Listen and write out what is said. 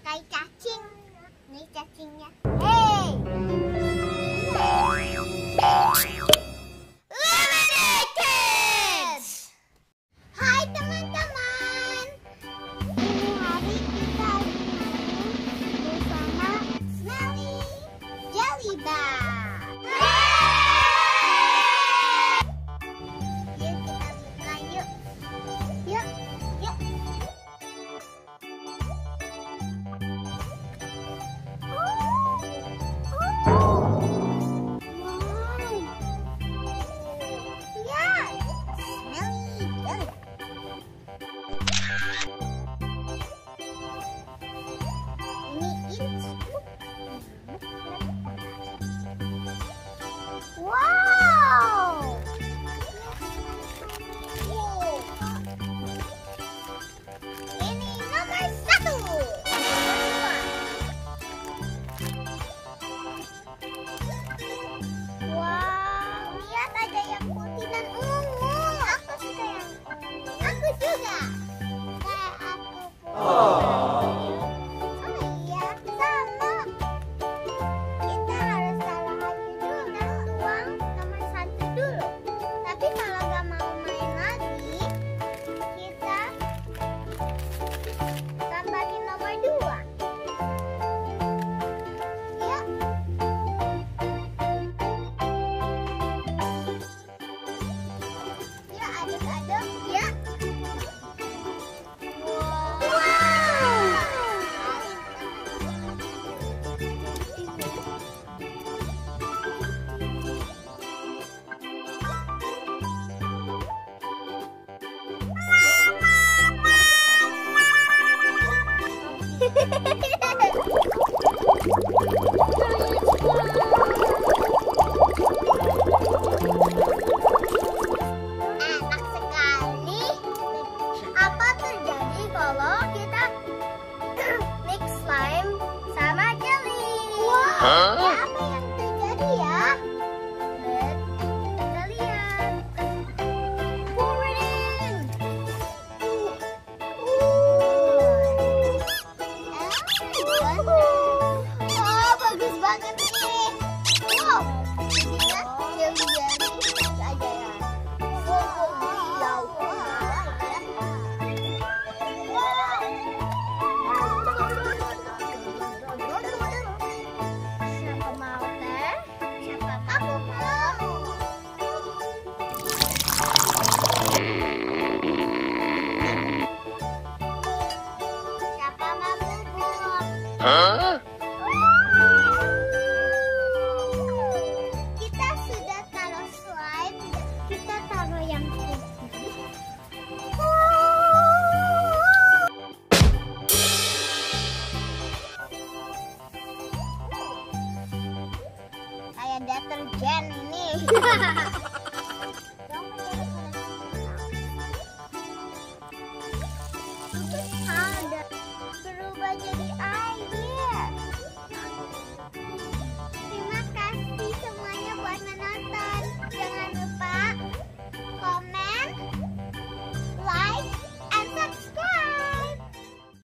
pakai cacing. Ini cacingnya. Hey. Lemonade Kids. Hai teman-teman. Ini hari kita bersama Smelly Jelly Bar. Yuk kita buka yuk. Yuk. Wow! Ini nomor 1. Wow, lihat ada yang putih dan ungu. Aku suka yang ungu. Aku juga. Kayak aku pun. Oh iya, sama. Kita harus salah dulu dan tuang nomor 1 dulu. Tapi kalau gak mau main lagi, kita tambahin nomor 2. Yuk. Yuk aduk-aduk. Yuk. Enak sekali. Apa terjadi kalau kita mix slime sama jelly? Wow. Apa yang terjadi ya? Kita lihat. Pour it in. Oh, bagus banget nih. Wow. Jadinya jelly-jelly aja ya. Siapa mau teh? Siapa aku mau? Siapa mau bubuk? Kita sudah taruh slime. Kita taruh yang putih. Kayak deterjen nih.